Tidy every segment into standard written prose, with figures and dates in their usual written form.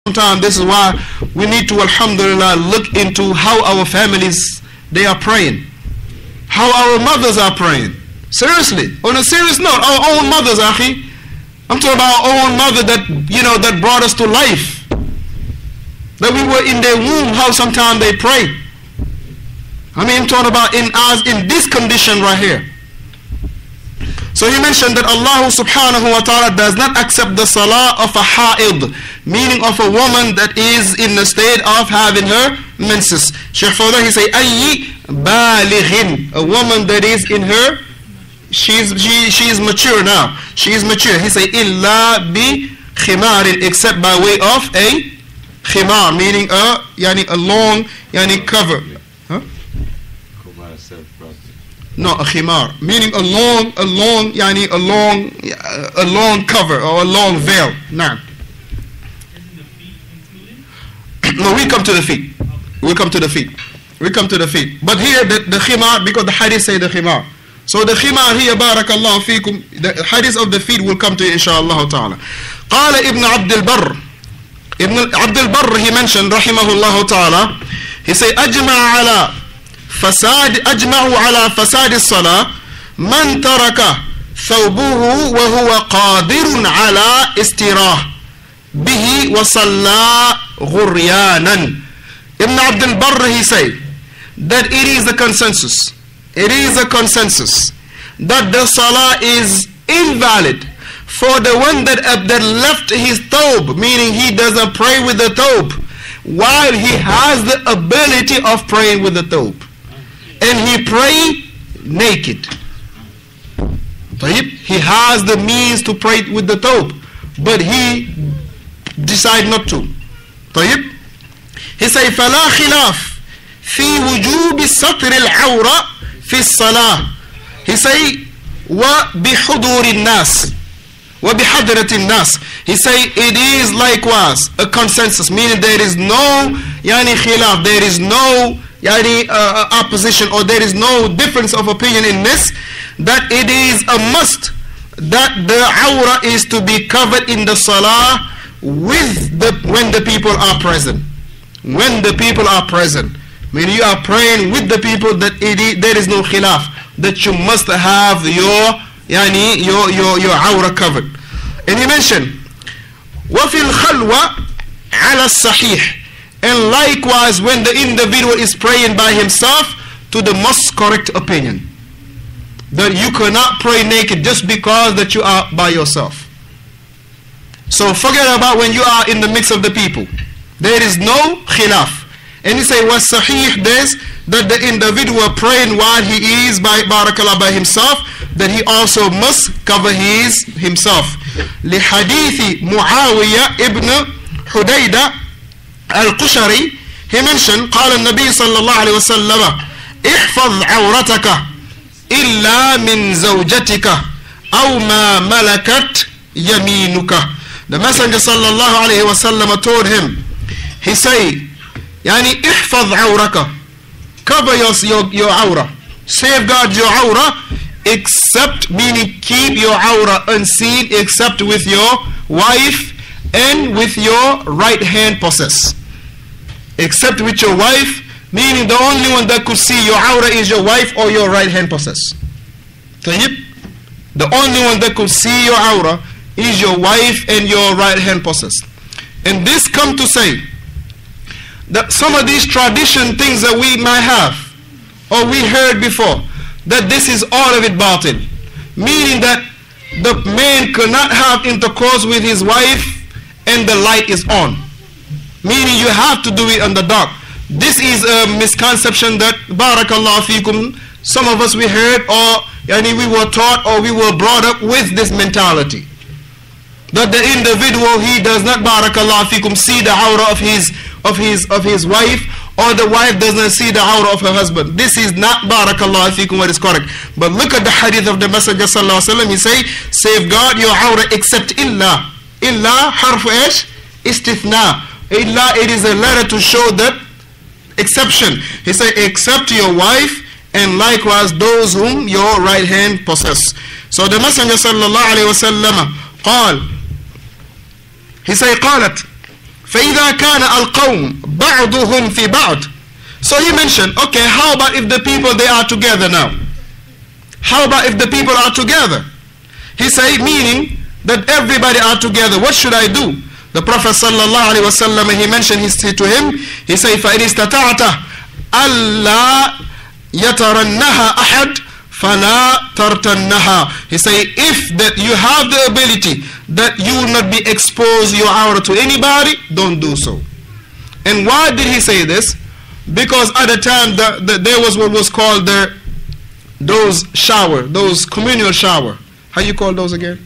Sometimes this is why we need to, alhamdulillah, look into how our families, they are praying. How our mothers are praying. Seriously, on a serious note, our own mothers, akhi. I'm talking about our own mother that, that brought us to life. That we were in their womb, how sometimes they pray. I mean, I'm talking about in this condition right here. So he mentioned that Allah subhanahu wa ta'ala does not accept the salah of a ha'id, meaning of a woman that is in the state of having her menses. Shaykh Fawzan, he say, ayyi balighin, a woman that is in her, she is mature now. She is mature. He say, illa bi khimarin, except by way of a khimar, meaning a long cover. Huh? No, a khimar, meaning a long cover or a long veil. Nah. No, we come to the feet. We come to the feet. We come to the feet. But here the khimar, because the hadith say the khimar. So the khimar here, barakallahu fikum, the hadith of the feet will come to you, inshallah ta'ala. Qala Ibn Abdul Barr. Ibn Abdul Barr, he mentioned, rahimahullah ta'ala, he say, أجمعوا على فساد الصلاة من ترك ثوبه وهو قادر على استراح به وصلى غريانا. Ibn Abdul Barr, he say that it is a consensus. It is a consensus that the salah is invalid for the one that left his thawb, meaning he doesn't pray with the thawb, while he has the ability of praying with the thawb. And he pray naked. He has the means to pray with the thawb, but he decide not to. He say, فلا خلاف في وجوب ستر العورة في الصلاة. He say, وبحضور الناس وبحضرة الناس. He say it is likewise a consensus, meaning there is no khilaf, there is no opposition, or there is no difference of opinion in this, that it is a must that the awrah is to be covered in the salah when the people are present. When the people are present, when you are praying with the people, that there is no khilaf, that you must have your awrah covered. And he mentioned وفي الخلوة على الصحيح, and likewise when the individual is praying by himself, to the most correct opinion, that you cannot pray naked just because that you are by yourself. So forget about when you are in the midst of the people. There is no khilaf. And he say was sahih this, that the individual praying while he is by barakallah by himself, that he also must cover himself. لحديث معاوية ابن حديدة القشري, he mentioned, قال النبي صلى الله عليه وسلم احفظ عورتك إلا من زوجتك أو ما ملكت يمينك. The Messenger صلى الله عليه وسلم told him, he say, احفظ عورك, cover your awrah, safeguard your awrah, except, meaning keep your awrah unseen, except with your wife and with your right hand possess. Except with your wife, meaning the only one that could see your awrah is your wife or your right hand possess. The only one that could see your awrah is your wife and your right hand possess. And this come to say that some of these tradition things that we might have or we heard before, that this is all of it batil, meaning that the man cannot have intercourse with his wife and the light is on, meaning you have to do it in the dark. This is a misconception that barakallahu fikum, some of us we heard, or we were taught, or we were brought up with this mentality, that the individual, he does not barakallahu fikum see the awrah of his wife, or the wife doesn't see the awrah of her husband. This is not barakallahu fikum what is correct. But look at the hadith of the Messenger sallallahu alaihi wasallam. He say, safeguard your awrah except illa. Illa harfu ish istithna. Illa, it is a letter to show that exception. He say except your wife and likewise those whom your right hand possess. So the Messenger sallallahu alaihi wasallam قال, he say قالت فإذا كان القوم بعضهم في بعض. So he mentioned, okay, how about if the people, they are together now? How about if the people are together? He said, meaning that everybody are together, what should I do? The Prophet sallallahu alaihi wasallam, he mentioned to him, he said, فَإِنِ اسْتَطَعْتَ أَلَّا يَتَرَنَّهَا أَحَدٍ فَلَا تَرْتَنَّهَا. He said, if that you have the ability that you will not be exposed your aura to anybody, don't do so. And why did he say this? Because at the time there was what was called those communal shower. How you call those again?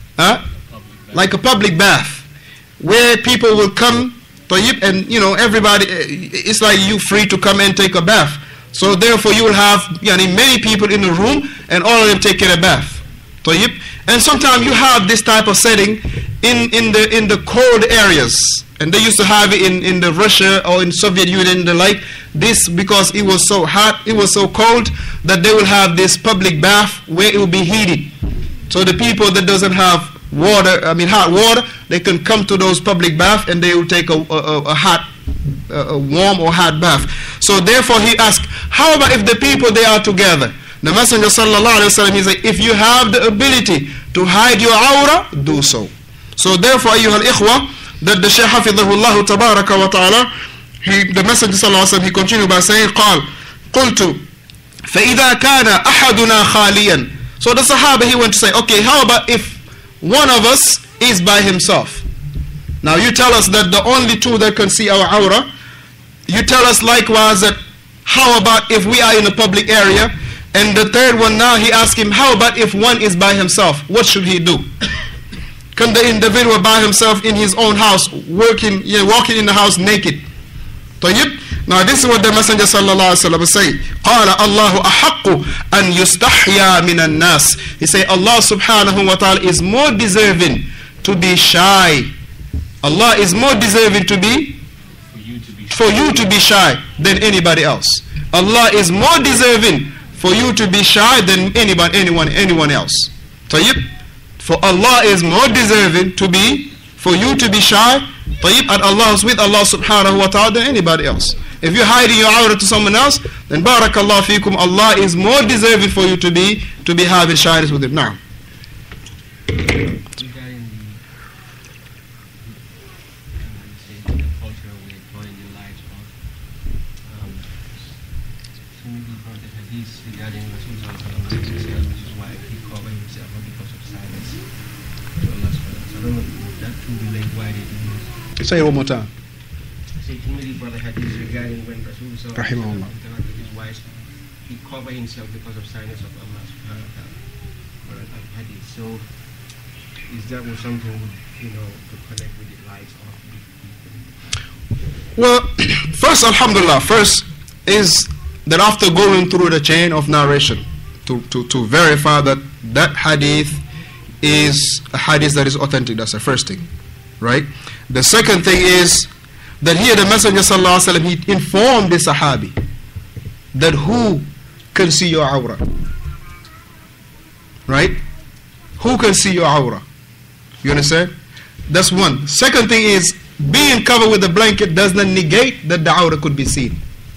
Like a public bath, where people will come, and everybody, it's like you free to come and take a bath. So therefore you will have many people in the room, and all of them taking a bath. And sometimes you have this type of setting in the cold areas. And they used to have it in the Russia or in Soviet Union, like this, because it was so hot, it was so cold, that they will have this public bath where it will be heated. So the people that doesn't have hot water, they can come to those public baths and they will take a warm or hot bath. So therefore he asked, how about if the people, they are together? The Messenger sallallahu alaihi wasallam, he said, if you have the ability to hide your aura, do so. So therefore, ayyuhal ikhwa, that the Shaykh Hafidhahullah Tabaraka wa Ta'ala, the Messenger sallallahu alaihi wasallam, he continued by saying, قُلْتُ فَإِذَا كَانَ أَحَدُنَا خَالِيًا. So the Sahaba, he went to say, okay, how about if one of us is by himself? Now you tell us that the only two that can see our aura. You tell us likewise that how about if we are in a public area? And the third one now, he asked him, how about if one is by himself? What should he do? Can the individual by himself in his own house, walking in the house naked? Now this is what the Messenger sallallahu alaihi wasallam say. قال الله أحق أن يستحيا من الناس. He say Allah subhanahu wa ta'ala is more deserving to be shy. Allah is more deserving to be for you to be shy than anybody else. Allah is more deserving for you to be shy than anyone else. For Allah is more deserving for you to be shy, and Allah is with Allah subhanahu wa ta'ala than anybody else. If you're hiding your aura to someone else, then barakallahu feekum, Allah is more deserving for you to be having shyness with him. Now, say it one more time. Brother hadith regarding when Rasulullah his wife, he covered himself because of signs of Allah subhanahu wa ta'ala. Hadith. So is that was something to connect with the lives of Well, first, alhamdulillah, first is that after going through the chain of narration to verify that hadith is a hadith that is authentic. That's the first thing, right? The second thing is that here the Messenger sallallahu alaihi wasallam, he informed the Sahabi that who can see your aura, right? Who can see your aura? You understand? That's one. Second thing is, being covered with a blanket does not negate that the aura could be seen,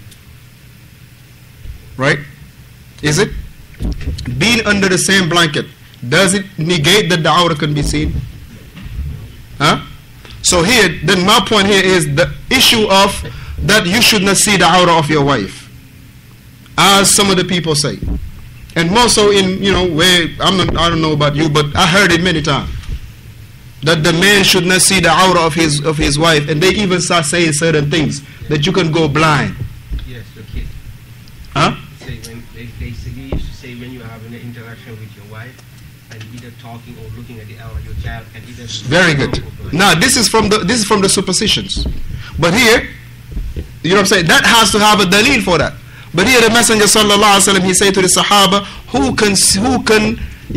right? Is it? Being under the same blanket, does it negate that the aura can be seen? Huh? So here, then my point here is the issue of that you should not see the aura of your wife, as some of the people say, and more so in where I don't know about you, but I heard it many times that the man should not see the aura of his wife, and they even start saying certain things that you can go blind. Yes, okay. Huh? Say when they used to say when you have an interaction with your wife, and either talking or looking at the aura of your child, and either very good. Now this is from the superstitions, but here, you know what I'm saying, that has to have a dalil for that. But here the Messenger sallallahu alaihi wasallam, he said to the Sahaba, who can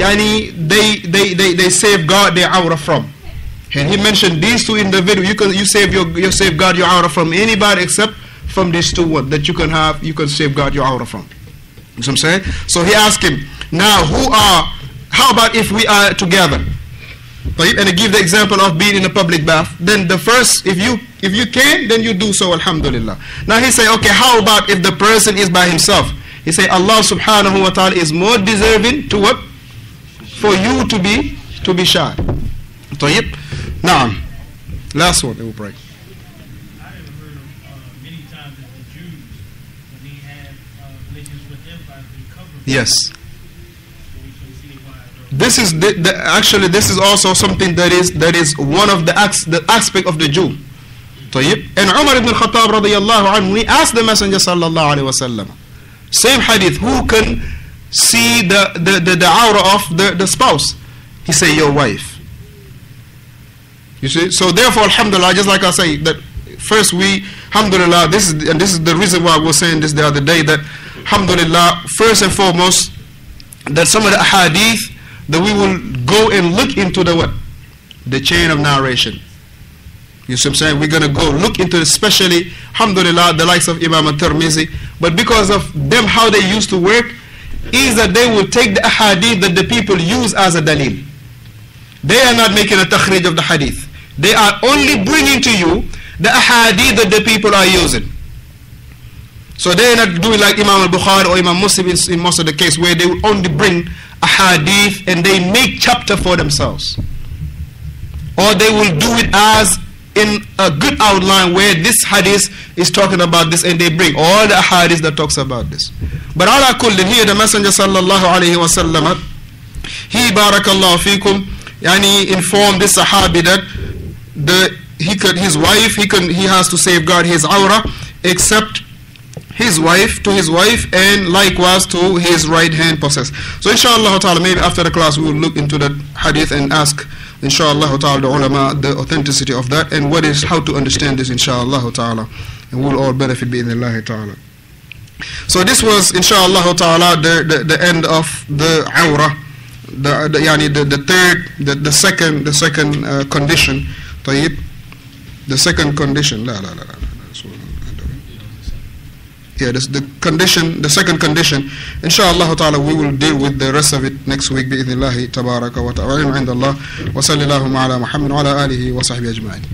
they safeguard their aura from. And he mentioned these two individuals. You safeguard your aura from anybody except from these two ones that you can safeguard your aura from. You know what I'm saying? So he asked him, now how about if we are together? And he give the example of being in a public bath. Then the first, if you If you can, then you do so, alhamdulillah. Now he say, okay, how about if the person is by himself? He say, Allah subhanahu wa ta'ala is more deserving to what? For you to be shy. طيب. Naam. Last one, they will pray. I have heard of many times that the Jews, when they had relations with empires, they covered. Yes. Actually, this is also something that is one of the aspect of the Jew. طيب. And Umar ibn al-Khattab radiyallahu anhu, he asked the Messenger sallallahu alaihi wasallam, same hadith, who can see the aura of the spouse? He said, your wife. You see, so therefore, alhamdulillah, just like I say, that first we, alhamdulillah, this is the reason why I was saying this the other day, that alhamdulillah, first and foremost, that some of the hadith, that we will go and look into the chain of narration. You see what I'm saying? We're going to go look into, especially, alhamdulillah, the likes of Imam al-Tirmizi, but because of them, how they used to work, is that they will take the hadith that the people use as a dalil. They are not making a takhrij of the hadith. They are only bringing to you the ahadith that the people are using. So they are not doing like Imam al-Bukhari or Imam Muslim in most of the case, where they will only bring a hadith and they make chapter for themselves. Or they will do it as in a good outline where this hadith is talking about this, and they bring all the hadith that talks about this. But ala kullin, here the Messenger sallallahu alayhi wa sallam, he barakallahu fikum, yani informed this sahabi that his wife, he has to safeguard his aura, except his wife, and likewise to his right hand possessor. So inshallah ta'ala, maybe after the class we will look into that hadith and ask inshallah ta'ala the ulama the authenticity of that and how to understand this inshallah ta'ala, and we'll all benefit bi'idhnillah ta'ala. So this was inshallah ta'ala the end of the aura, the second condition. طيب. The second condition, yeah, this the second condition. Inshallah ta'ala, we will deal with the rest of it next week bi'idhnillahi tabaraka wa ta'ala. Wa indallah wa sallallahu ala Muhammad wa ala alihi wa sahbihi ajma'in.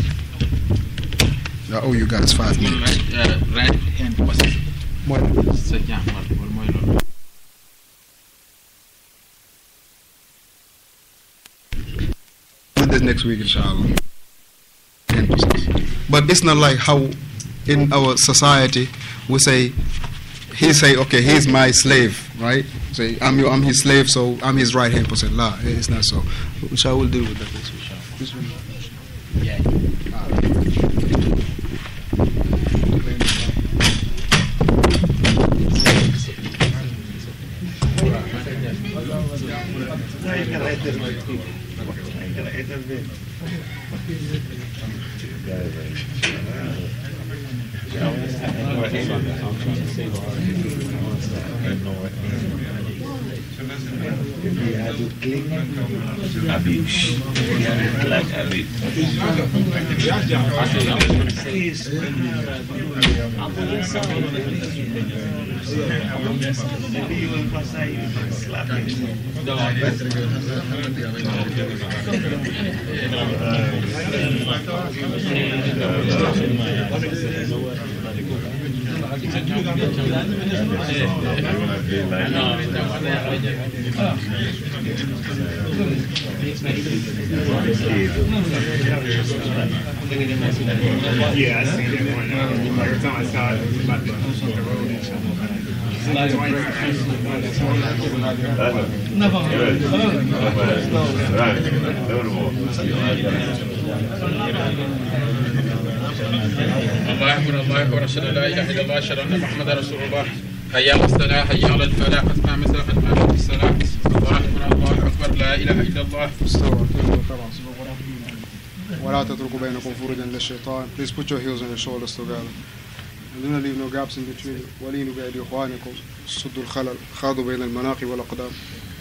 I owe you guys 5 minutes. Right hand position. This next week, inshallah. But it's not like how in our society we say, okay, he's my slave, right? Say, I'm his slave, so I'm his right hand person. La, it's not so. Which I will deal with that next week. This one. Yeah. Yeah, I seen that one. Every time I saw it, it was about to come from the road and shit. الله أكبر الله أكبر أشهد أن لا إله إلا الله أشهد أن محمدا رسول الله حي على الصلاة حي على الفلاح قد قامت الصلاة الله أكبر الله أكبر لا إله إلا الله. ولا تتركوا بينكم فرجا للشيطان. Please put your heels on your shoulders together. And do not leave no gaps in between. ولينوا بأيدي إخوانكم. سدوا الخلل. خاضوا بين المناقب والأقدام.